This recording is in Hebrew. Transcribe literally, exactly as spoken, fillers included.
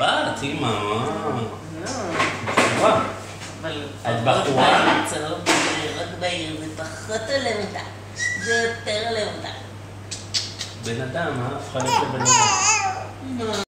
בת, אמא, לא. אבל... את בחורה. רק בעיר זה פחות עולה אותה. זה יותר עולה אותה. בן אדם, אה? הפכה להיות לבן אדם.